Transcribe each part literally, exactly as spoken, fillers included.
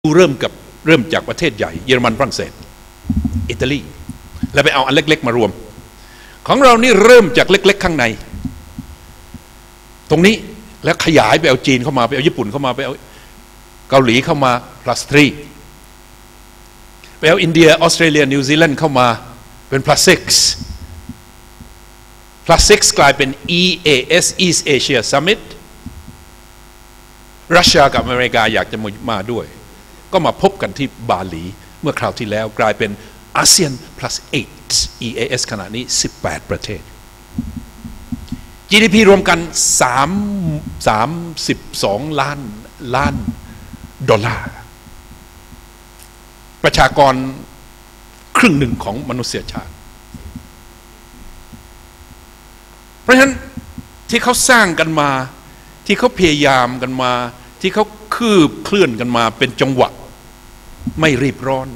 เริ่มกับเริ่มจากประเทศใหญ่เยอรมันฝรั่งเศสอิตาลีแล้วไปเอาอันเล็กๆมารวมของเรานี่เริ่มจากเล็กๆข้างในตรงนี้แล้วขยายไปเอาจีนเข้ามาไปเอาญี่ปุ่นเข้ามาไปเอาเกาหลีเข้ามา plus สามไปเอาอินเดียออสเตรเลียนิวซีแลนด์เข้ามาเป็น plus หก plus หกกลายเป็น อี เอ เอส East Asia Summit รัสเซียกับอเมริกาอยากจะมาด้วยก็มาพบกันที่บาหลีเมื่อคราวที่แล้วกลายเป็นอาเซียน plus แปด อี เอ เอส ขณะนี้สิบแปดประเทศ จี ดี พี รวมกันสามสิบสองล้านล้านดอลลาร์ประชากรครึ่งหนึ่งของมนุษยชาติเพราะฉะนั้นที่เขาสร้างกันมาที่เขาพยายามกันมาที่เขาคืบเคลื่อนกันมาเป็นจังหวะไม่รีบร้อน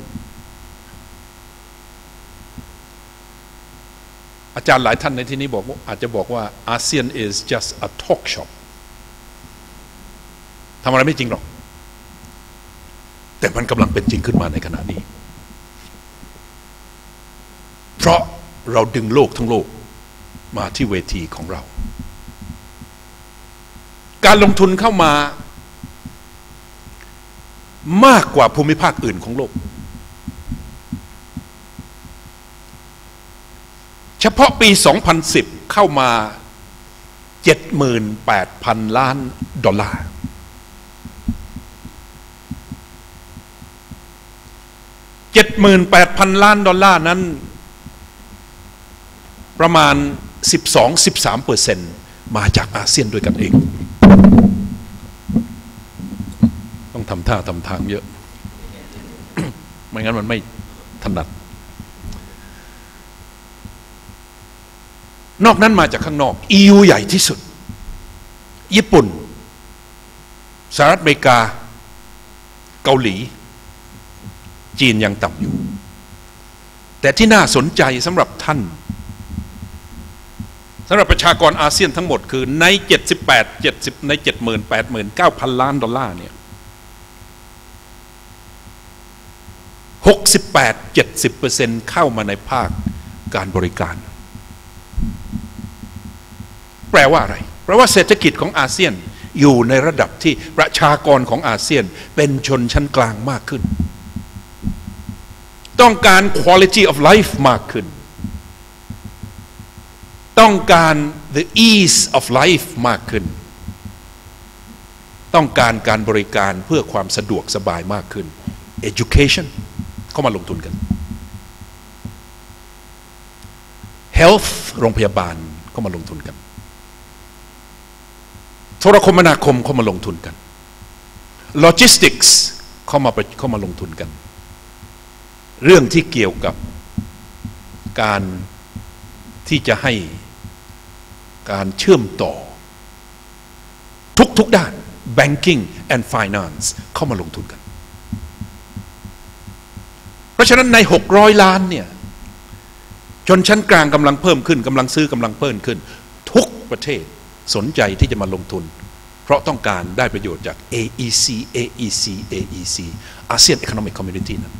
อาจารย์หลายท่านในที่นี้บอกว่าอาจจะบอกว่าอาเซียน is just a talk shop ทำอะไรไม่จริงหรอกแต่มันกำลังเป็นจริงขึ้นมาในขณะนี้เพราะเราดึงโลกทั้งโลกมาที่เวทีของเราการลงทุนเข้ามามากกว่าภูมิภาคอื่นของโลกเฉพาะปีสองพันสิบเข้ามา เจ็ดหมื่นแปดพัน ล้านดอลลาร์เจ็ดหมื่นแปดพัน ล้านดอลลาร์นั้นประมาณ สิบสองถึงสิบสามเปอร์เซ็นต์ มาจากอาเซียนด้วยกันเองต้องทำท่าทำทางเยอะ ไม่งั้นมันไม่ถนัดนอกนั้นมาจากข้างนอก อี ยู ใหญ่ที่สุดญี่ปุ่นสหรัฐอเมริกาเกาหลีจีนยังต่ำอยู่แต่ที่น่าสนใจสำหรับท่านสำหรับประชากรอาเซียนทั้งหมดคือในเจ็ดสิบแปด เจ็ดสิบใน เจ็ดหมื่น แปดหมื่น เก้าพัน ล้านดอลลาร์เนี่ยหกสิบแปด เจ็ดสิบเปอร์เซ็นต์ เข้ามาในภาคการบริการแปลว่าอะไรแปลว่าเศรษฐกิจของอาเซียนอยู่ในระดับที่ประชากรของอาเซียนเป็นชนชั้นกลางมากขึ้นต้องการ quality of life มากขึ้นต้องการ the ease of life มากขึ้นต้องการการบริการเพื่อความสะดวกสบายมากขึ้น education เข้ามาลงทุนกัน health โรงพยาบาลเข้ามาลงทุนกันโทรคมนาคมเข้ามาลงทุนกัน logistics เข้ามาเข้ามาลงทุนกันเรื่องที่เกี่ยวกับการที่จะให้การเชื่อมต่อทุกๆด้าน banking and finance เข้ามาลงทุนกันเพราะฉะนั้นในหกร้อยล้านเนี่ยชนชั้นกลางกำลังเพิ่มขึ้นกำลังซื้อกำลังเพิ่มขึ้นทุกประเทศสนใจที่จะมาลงทุนเพราะต้องการได้ประโยชน์จาก เอ อี ซี เอ อี ซี เอ อี ซี ASEAN Economic Community นั้น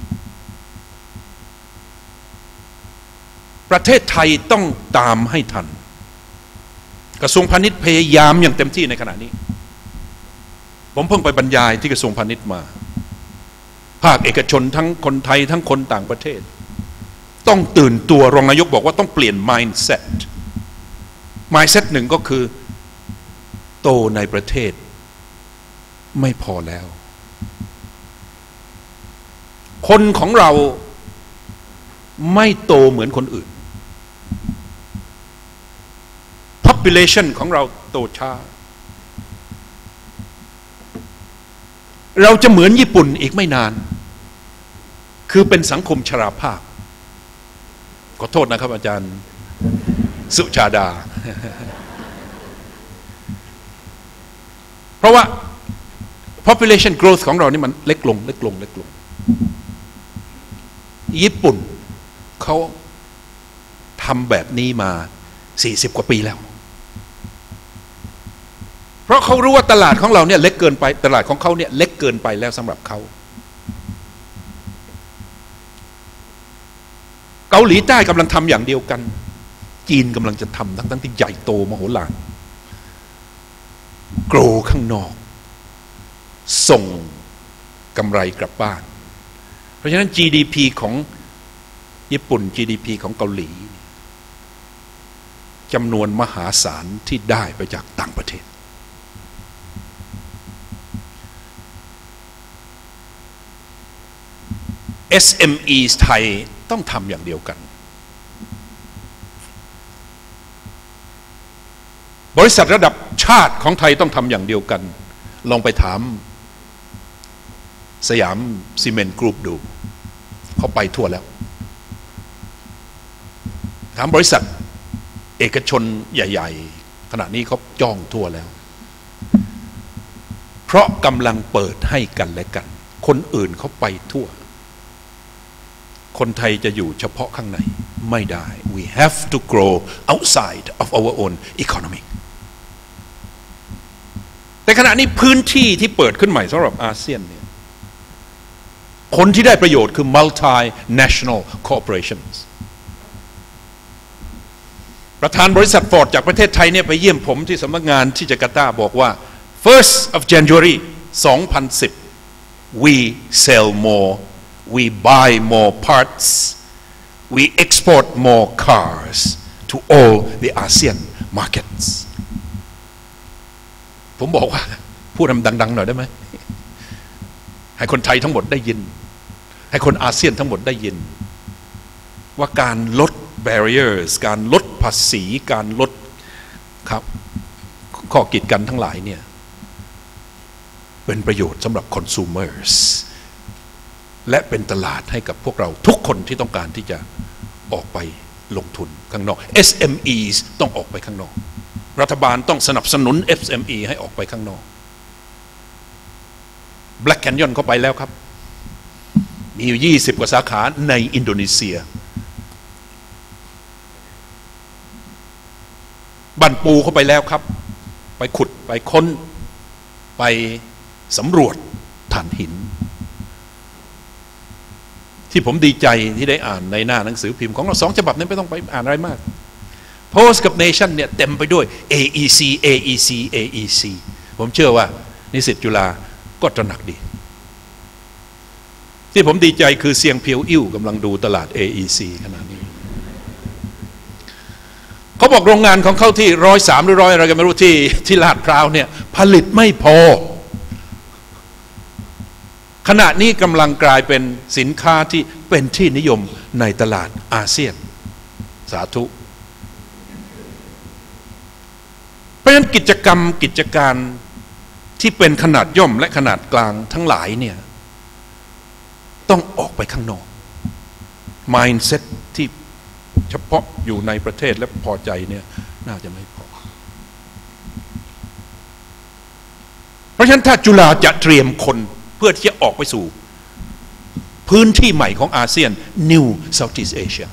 ประเทศไทยต้องตามให้ทันกระทรวงพาณิชย์พยายามอย่างเต็มที่ในขณะนี้ผมเพิ่งไปบรรยายที่กระทรวงพาณิชย์มาภาคเอกชนทั้งคนไทยทั้งคนต่างประเทศต้องตื่นตัวรองนายกบอกว่าต้องเปลี่ยน mindset mindset หนึ่งก็คือโตในประเทศไม่พอแล้วคนของเราไม่โตเหมือนคนอื่น population ของเราโตช้าเราจะเหมือนญี่ปุ่นอีกไม่นานคือเป็นสังคมชราภาพขอโทษนะครับอาจารย์สุชาดา เพราะว่า population growth ของเรานี่มันเล็กลงเล็กลงเล็กลงญี่ปุ่นเขาทำแบบนี้มาสี่สิบกว่าปีแล้วเพราะเขารู้ว่าตลาดของเราเนี่ยเล็กเกินไปตลาดของเขาเนี่ยเล็กเกินไปแล้วสำหรับเขาเกาหลีใต้กำลังทำอย่างเดียวกันจีนกำลังจะทำทั้งทั้งที่ใหญ่โตมโหฬารโกรข้างนอกส่งกำไรกลับบ้านเพราะฉะนั้น จี ดี พี ของญี่ปุ่น จี ดี พี ของเกาหลีจำนวนมหาศาลที่ได้ไปจากต่างประเทศ เอส เอ็ม อี ไทยต้องทำอย่างเดียวกันบริษัทระดับชาติของไทยต้องทำอย่างเดียวกันลองไปถามสยามซีเมนต์กรุ๊ปดูเขาไปทั่วแล้วถามบริษัทเอกชนใหญ่ๆขณะนี้เขาจ้องทั่วแล้วเพราะกำลังเปิดให้กันและกันคนอื่นเขาไปทั่วคนไทยจะอยู่เฉพาะข้างในไม่ได้ we have to grow outside of our own economy แต่ขณะนี้พื้นที่ที่เปิดขึ้นใหม่สำหรับอาเซียนเนี่ยคนที่ได้ประโยชน์คือ multinational corporations ประธานบริษัทฟอร์ดจากประเทศไทยเนี่ยไปเยี่ยมผมที่สำนักงานที่จาการ์ตาบอกว่า first of January สองพันสิบ we sell more we buy more parts we export more cars to all the ASEAN markets ผมบอกว่าพูดดังๆหน่อยได้ไหมให้คนไทยทั้งหมดได้ยินให้คนอาเซียนทั้งหมดได้ยินว่าการลด barriers การลดภาษีการลดครับข้อกีดกันทั้งหลายเนี่ยเป็นประโยชน์สำหรับ consumers และเป็นตลาดให้กับพวกเราทุกคนที่ต้องการที่จะออกไปลงทุนข้างนอก เอส เอ็ม อี ต้องออกไปข้างนอกรัฐบาลต้องสนับสนุน เอส เอ็ม อี ให้ออกไปข้างนอก Black Canyon เข้าไปแล้วครับมีอยู่ยี่สิบกว่าสาขาในอินโดนีเซียบันปูเข้าไปแล้วครับไปขุดไปค้นไปสำรวจถ่านหินที่ผมดีใจที่ได้อ่านในหน้าหนังสือพิมพ์ของเราสองฉบับนั้นไม่ต้องไปอ่านอะไรมาก Post กับ Nation เนี่ยเต็มไปด้วย เอ อี ซี เอ อี ซี เอ อี ซี ผมเชื่อว่านิสิตจุฬาก็ตระหนักดีที่ผมดีใจคือเสียงเพียวอิ่วกำลังดูตลาด เอ อี ซี ขณะนี้เขาบอกโรงงานของเขาที่ร้อยสามหรือร้อยอะไรกันไม่รู้ที่ที่ลาดพร้าวเนี่ยผลิตไม่พอขณะนี้กำลังกลายเป็นสินค้าที่เป็นที่นิยมในตลาดอาเซียนสาธุเพราะฉะนั้นกิจกรรมกิจการที่เป็นขนาดย่อมและขนาดกลางทั้งหลายเนี่ยต้องออกไปข้างนอก mindset ที่เฉพาะอยู่ในประเทศและพอใจเนี่ยน่าจะไม่พอเพราะฉะนั้นถ้าจุฬาจะเตรียมคนเพื่อที่จะออกไปสู่พื้นที่ใหม่ของอาเซียน New Southeast Asia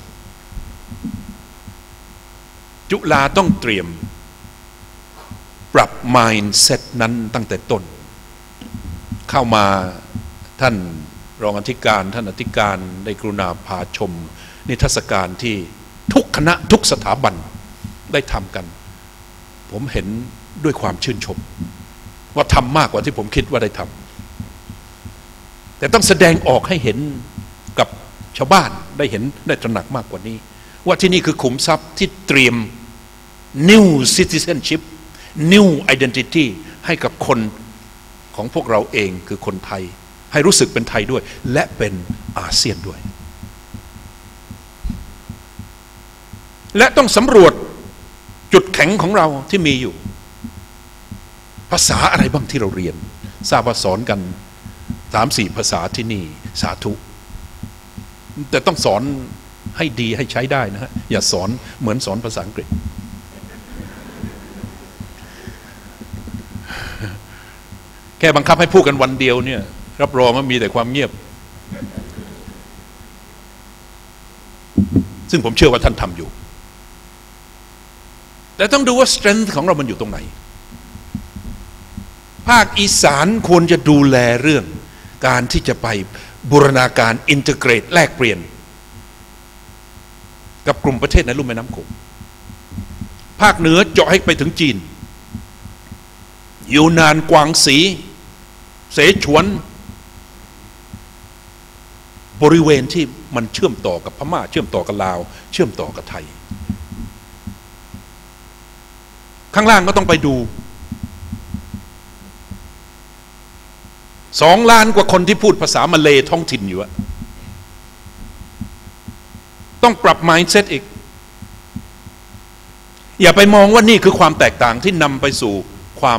จุฬาต้องเตรียมปรับ mindset นั้นตั้งแต่ต้นเข้ามาท่านรองอธิการท่านอธิการได้กรุณาพาชมนิทรรศการที่ทุกคณะทุกสถาบันได้ทำกันผมเห็นด้วยความชื่นชมว่าทำมากกว่าที่ผมคิดว่าได้ทำแต่ต้องแสดงออกให้เห็นกับชาวบ้านได้เห็นได้ตระหนักมากกว่านี้ว่าที่นี่คือขุมทรัพย์ที่เตรียม new citizenship new identity ให้กับคนของพวกเราเองคือคนไทยให้รู้สึกเป็นไทยด้วยและเป็นอาเซียนด้วยและต้องสำรวจจุดแข็งของเราที่มีอยู่ภาษาอะไรบ้างที่เราเรียนทราบว่าสอนกันสามสี่ภาษาที่นี่สาธุแต่ต้องสอนให้ดีให้ใช้ได้นะฮะอย่าสอนเหมือนสอนภาษาอังกฤษแค่บังคับให้พูดกันวันเดียวเนี่ยรับรองว่ามีแต่ความเงียบซึ่งผมเชื่อว่าท่านทำอยู่แต่ต้องดูว่า strength ของเรามันอยู่ตรงไหนภาคอีสานควรจะดูแลเรื่องการที่จะไปบูรณาการอินเทอร์เกรตแลกเปลี่ยนกับกลุ่มประเทศในลุ่มแม่น้ำโขงภาคเหนือเจาะให้ไปถึงจีนยูนานกวางสีเสฉวนบริเวณที่มันเชื่อมต่อกับพม่าเชื่อมต่อกับลาวเชื่อมต่อกับไทยข้างล่างก็ต้องไปดูสองล้านกว่าคนที่พูดภาษามะเลท้องถิ่นอยู่อะต้องปรับ mindset อีกอย่าไปมองว่านี่คือความแตกต่างที่นำไปสู่ความ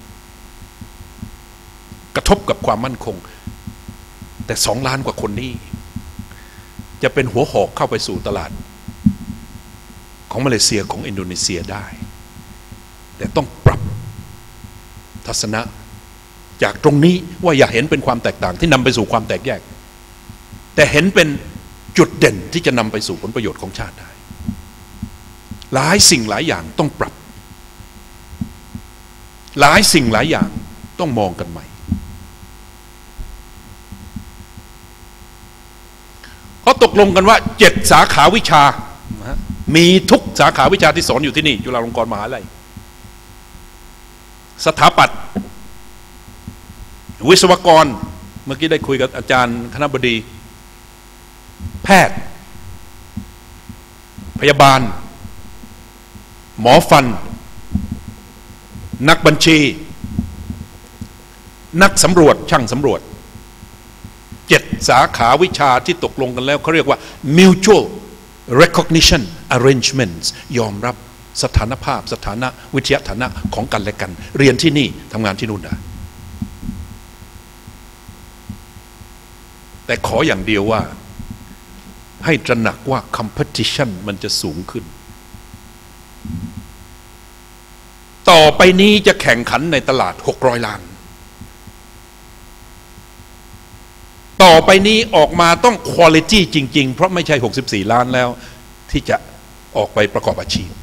กระทบกับความมั่นคงแต่สองล้านกว่าคนนี้จะเป็นหัวหอกเข้าไปสู่ตลาดของมาเลเซียของอินโดนีเซียได้แต่ต้องปรับทัศนะจากตรงนี้ว่าอย่าเห็นเป็นความแตกต่างที่นำไปสู่ความแตกแยกแต่เห็นเป็นจุดเด่นที่จะนำไปสู่ผลประโยชน์ของชาติได้หลายสิ่งหลายอย่างต้องปรับหลายสิ่งหลายอย่างต้องมองกันใหม่เขาตกลงกันว่าเจ็ดสาขาวิชามีทุกสาขาวิชาที่สอนอยู่ที่นี่จุฬาลงกรณ์มหาวิทยาลัยสถาปัตย์วิศวกรเมื่อกี้ได้คุยกับอาจารย์คณบดีแพทย์พยาบาลหมอฟันนักบัญชีนักสำรวจช่างสำรวจเจ็ดสาขาวิชาที่ตกลงกันแล้วเขาเรียกว่า mutual recognition arrangements ยอมรับสถานภาพสถานะวิทยาฐานะของกันและกันเรียนที่นี่ทำงานที่นู่นได้แต่ขออย่างเดียวว่าให้ตระหนักว่า competition มันจะสูงขึ้นต่อไปนี้จะแข่งขันในตลาดหกร้อยล้านต่อไปนี้ออกมาต้อง quality จริงๆเพราะไม่ใช่หกสิบสี่ล้านแล้วที่จะออกไปประกอบอาชีพ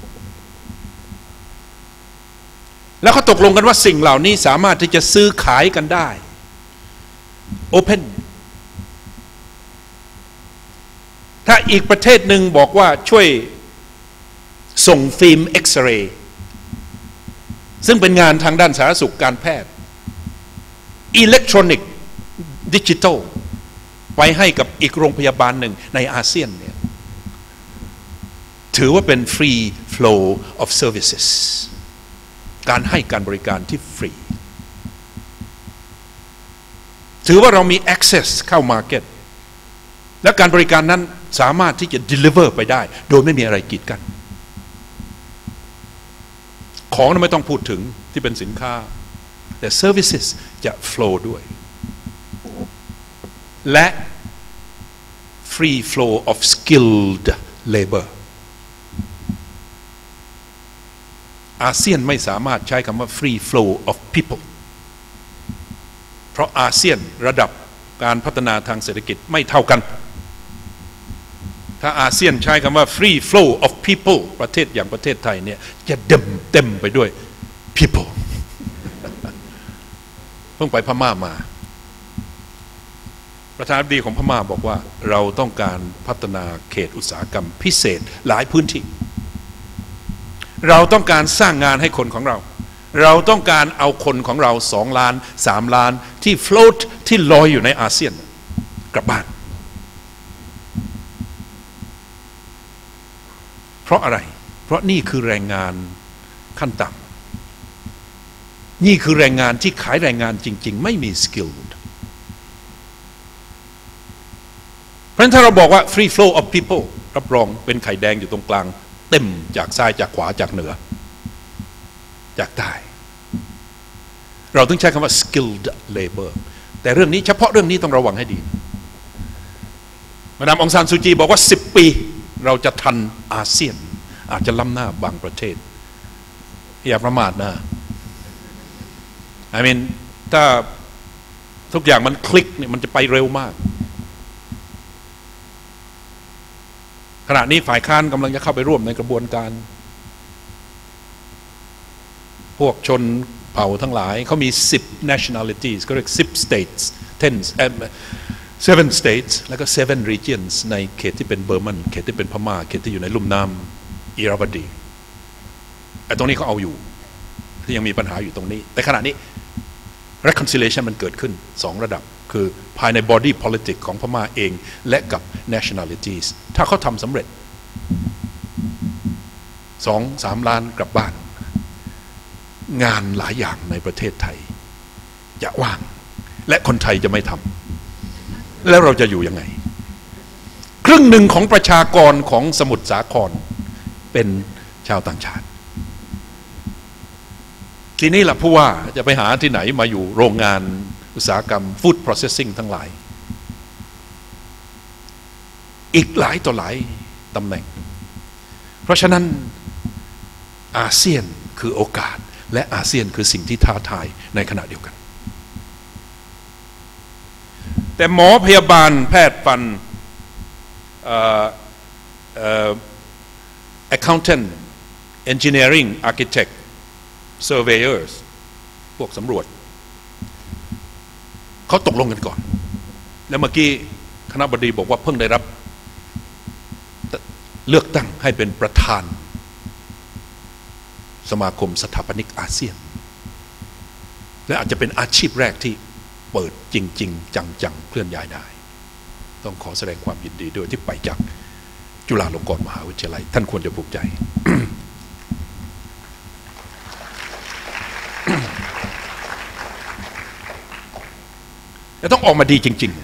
แล้วเขาตกลงกันว่าสิ่งเหล่านี้สามารถที่จะซื้อขายกันได้ Open ถ้าอีกประเทศหนึ่งบอกว่าช่วยส่งฟิล์มเอ็กซเรย์ซึ่งเป็นงานทางด้านสาธารณสุขการแพทย์อิเล็กทรอนิกส์ดิจิทัลไปให้กับอีกโรงพยาบาลหนึ่งในอาเซียนเนี่ยถือว่าเป็น free flow of services การให้การบริการที่ฟรีถือว่าเรามี access เข้า market และการบริการนั้นสามารถที่จะ deliver ไปได้โดยไม่มีอะไรกีดกันของนั้นไม่ต้องพูดถึงที่เป็นสินค้าแต่ services จะ flow ด้วยและ free flow of skilled labor อาเซียนไม่สามารถใช้คำว่า free flow of people เพราะอาเซียนระดับการพัฒนาทางเศรษฐกิจไม่เท่ากันถ้าอาเซียนใช้คำว่า free flow of people ประเทศอย่างประเทศไทยเนี่ยจะเต็มเต็มไปด้วย people เพิ่งไปพม่ามาประธานาธิบดีของพม่าบอกว่าเราต้องการพัฒนาเขตอุตสาหกรรมพิเศษหลายพื้นที่เราต้องการสร้างงานให้คนของเราเราต้องการเอาคนของเราสองล้านสามล้านที่ float ที่ลอยอยู่ในอาเซียนกลับบ้านเพราะอะไรเพราะนี่คือแรงงานขั้นต่ำนี่คือแรงงานที่ขายแรงงานจริงๆไม่มีสกิลเพราะฉะนั้นถ้าเราบอกว่า free flow of people รับรองเป็นไข่แดงอยู่ตรงกลางเต็มจากซ้ายจากขวาจากเหนือจากใต้เราต้องใช้คำว่า skilled labor แต่เรื่องนี้เฉพาะเรื่องนี้ต้องระวังให้ดีมาดามองซานซูจีบอกว่าสิบปีเราจะทันอาเซียนอาจจะล้ำหน้าบางประเทศอย่าประมาทนะ I mean ถ้าทุกอย่างมันคลิกเนี่ยมันจะไปเร็วมากขณะนี้ฝ่ายค้านกำลังจะเข้าไปร่วมในกระบวนการพวกชนเผ่าทั้งหลายเขามีสิบ nationalities ก็เรียกสิบ states ten seven states แล้วก็ seven regions ในเขตที่เป็นเบอร์มันเขตที่เป็นพม่าเขตที่อยู่ในลุ่มน้ำอิราวดีไอ้ตรงนี้เขาเอาอยู่ที่ยังมีปัญหาอยู่ตรงนี้แต่ขณะนี้ reconciliation มันเกิดขึ้นสองระดับคือภายใน body politics ของพม่าเองและกับ nationalities ถ้าเขาทำสำเร็จสองสามล้านกลับบ้านงานหลายอย่างในประเทศไทยจะว่างและคนไทยจะไม่ทำแล้วเราจะอยู่ยังไงครึ่งหนึ่งของประชากรของสมุทรสาครเป็นชาวต่างชาติทีนี้ล่ะผู้ว่าจะไปหาที่ไหนมาอยู่โรงงานอุตสาหกรรม food processing ทั้งหลายอีกหลายต่อหลายตำแหน่งเพราะฉะนั้นอาเซียนคือโอกาสและอาเซียนคือสิ่งที่ท้าทายในขณะเดียวกันแต่หมอพยาบาลแพทย์ฟัน accountant engineering architect surveyors พวกสำรวจเขาตกลงกันก่อนแล้วเมื่อกี้คณบดีบอกว่าเพิ่งได้รับเลือกตั้งให้เป็นประธานสมาคมสถาปนิกอาเซียนและอาจจะเป็นอาชีพแรกที่เปิดจริงๆจังๆเคลื่อนย้ายได้ต้องขอแสดงความยินดีด้วยที่ไปจากจุฬาลงกรณ์มหาวิทยาลัยท่านควรจะภูมิใจ และต้องออกมาดีจริง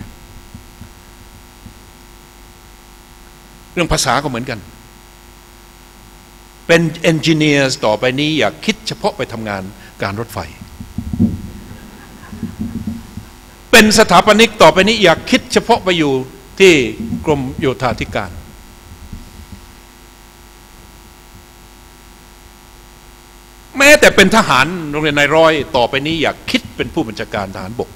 ๆเรื่องภาษาก็เหมือนกันเป็นเอนจิเนียร์ต่อไปนี้อย่าคิดเฉพาะไปทำงานการรถไฟเป็นสถาปนิกต่อไปนี้อย่าคิดเฉพาะไปอยู่ที่กรมโยธาธิการแม้แต่เป็นทหารโรงเรียนนายร้อยต่อไปนี้อย่าคิดเป็นผู้บัญชาการทหารบก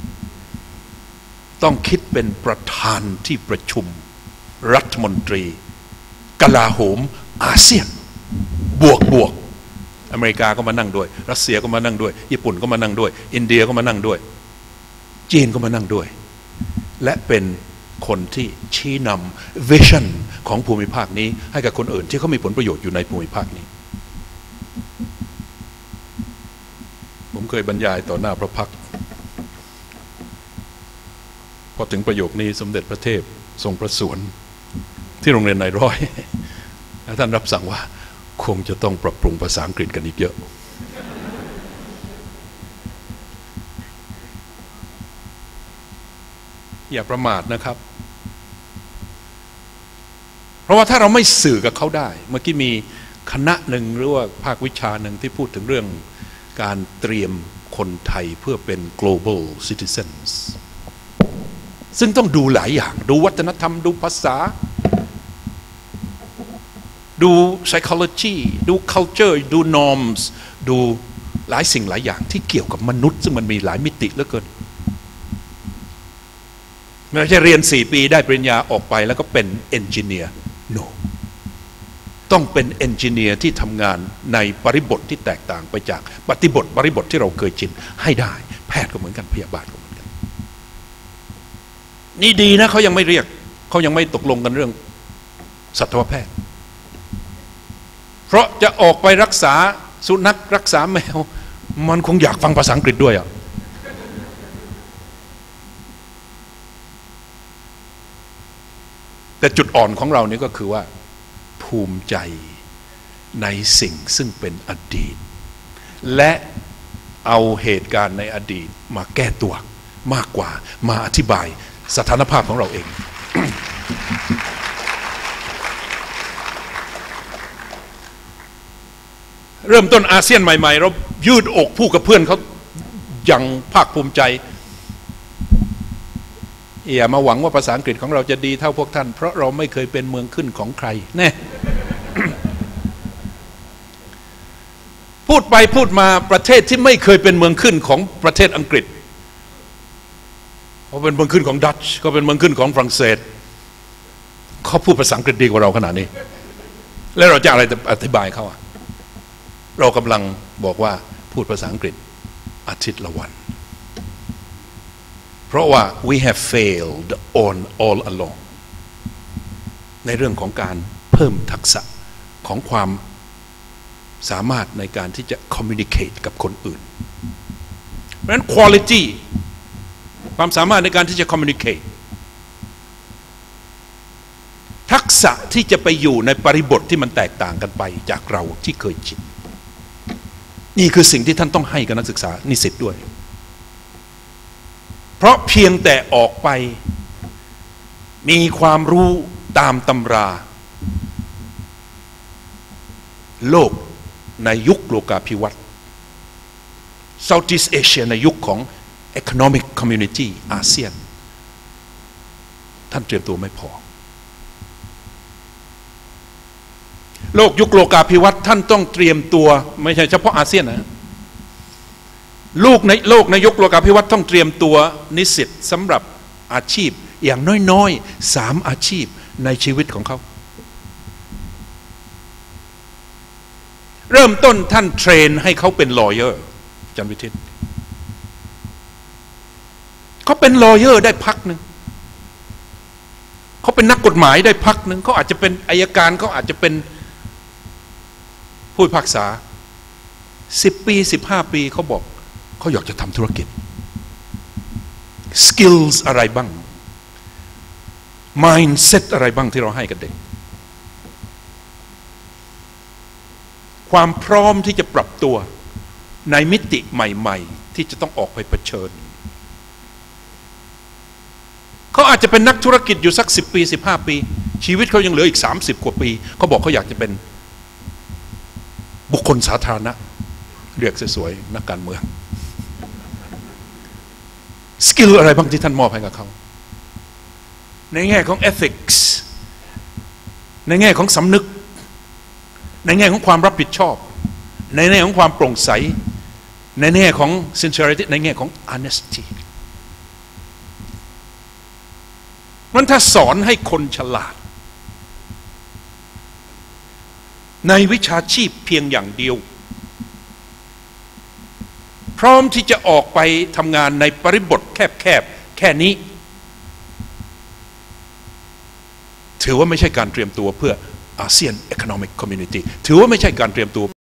ต้องคิดเป็นประธานที่ประชุมรัฐมนตรีกลาโหมอาเซียนบวกบวกอเมริกาก็มานั่งด้วยรัสเซียก็มานั่งด้วยญี่ปุ่นก็มานั่งด้วยอินเดียก็มานั่งด้วยจีนก็มานั่งด้วยและเป็นคนที่ชี้นำวิชั่นของภูมิภาคนี้ให้กับคนอื่นที่เขามีผลประโยชน์อยู่ในภูมิภาคนี้ผมเคยบรรยายต่อหน้าพระพักตร์พอถึงประโยคนี้สมเด็จพระเทพทรงประสวนที่โรงเรียนนายร้อยท่านรับสั่งว่าคงจะต้องปรับปรุงภาษาอังกฤษกันอีกเยอะอย่าประมาทนะครับเพราะว่าถ้าเราไม่สื่อกับเขาได้เมื่อกี้มีคณะหนึ่งหรือว่าภาควิชาหนึ่งที่พูดถึงเรื่องการเตรียมคนไทยเพื่อเป็น global citizens ซึ่งต้องดูหลายอย่างดูวัฒนธรรมดูภาษาดู psychology ดู culture ดู norms ดูหลายสิ่งหลายอย่างที่เกี่ยวกับมนุษย์ซึ่งมันมีหลายมิติเหลือเกินไม่ใช่เรียนสี่ปีได้ปริญญาออกไปแล้วก็เป็นเอนจิเนียร์ no ต้องเป็นเอนจิเนียร์ที่ทำงานในบริบทที่แตกต่างไปจากปฏิบทบริบทที่เราเคยชินให้ได้แพทย์ก็เหมือนกันพยาบาลก็เหมือนกันนี่ดีนะเขายังไม่เรียกเขายังไม่ตกลงกันเรื่องสัตวแพทย์เพราะจะออกไปรักษาสุนัขรักษาแมวมันคงอยากฟังภาษาอังกฤษด้วยอ่ะแต่จุดอ่อนของเรานี่ก็คือว่าภูมิใจในสิ่งซึ่งเป็นอดีตและเอาเหตุการณ์ในอดีตมาแก้ตัวมากกว่ามาอธิบายสถานภาพของเราเอง เริ่มต้นอาเซียนใหม่ๆเรายืดอกพูดกับเพื่อนเขาอย่างภาคภูมิใจอย่ามาหวังว่าภาษาอังกฤษของเราจะดีเท่าพวกท่านเพราะเราไม่เคยเป็นเมืองขึ้นของใครแน่ พูดไปพูดมาประเทศที่ไม่เคยเป็นเมืองขึ้นของประเทศอังกฤษเขาเป็นเมืองขึ้นของดัตช์เขาเป็นเมืองขึ้นของฝรั่งเศสเขาพูดภาษาอังกฤษดีกว่าเราขนาดนี้แล้วเราจะอะไรอธิบายเขาอะเรากำลังบอกว่าพูดภาษาอังกฤษอาทิตย์ละวันเพราะว่า we have failed on all along ในเรื่องของการเพิ่มทักษะของความสามารถในการที่จะ communicate กับคนอื่นเพราะฉะนั้น quality ความสามารถในการที่จะ communicate ทักษะที่จะไปอยู่ในบริบทที่มันแตกต่างกันไปจากเราที่เคยชินนี่คือสิ่งที่ท่านต้องให้กับนักศึกษานิสิตด้วยเพราะเพียงแต่ออกไปมีความรู้ตามตำราโลกในยุคโลกาภิวัตน์ Southeast Asia ในยุคของ Economic Community อาเซียนท่านเตรียมตัวไม่พอโลกยุคโลกาภิวัตน์ท่านต้องเตรียมตัวไม่ใช่เฉพาะอาเซียนนะลูกในโลกในยุคโลกาภิวัตน์ต้องเตรียมตัวนิสิตสำหรับอาชีพอย่างน้อยๆสามอาชีพในชีวิตของเขาเริ่มต้นท่านเทรนให้เขาเป็นลอเยอร์จันวิทิตเขาเป็นลอเยอร์ได้พักหนึ่งเขาเป็นนักกฎหมายได้พักหนึ่งเขาอาจจะเป็นอัยการเขาอาจจะเป็นผู้พิพากษาสิบปีสิบห้าปีเขาบอกเขาอยากจะทำธุรกิจ skills อะไรบ้าง mindset อะไรบ้างที่เราให้กับเด็กความพร้อมที่จะปรับตัวในมิติใหม่ๆที่จะต้องออกไปเผชิญเขาอาจจะเป็นนักธุรกิจอยู่สักสิบปีสิบห้าปีชีวิตเขายังเหลืออีกสามสิบกว่าปีเขาบอกเขาอยากจะเป็นบุคคลสาธารณะเรียกสวยๆนักการเมืองสกิลอะไรบ้างที่ท่านมอบให้กับเขาในแง่ของ ethics ในแง่ของสำนึกในแง่ของความรับผิดชอบในแง่ของความโปร่งใสในแง่ของ sincerity ในแง่ของ honesty มันถ้าสอนให้คนฉลาดในวิชาชีพเพียงอย่างเดียวพร้อมที่จะออกไปทำงานในบริบทแคบๆแค่นี้ถือว่าไม่ใช่การเตรียมตัวเพื่ออาเซียน Economic Community ถือว่าไม่ใช่การเตรียมตัว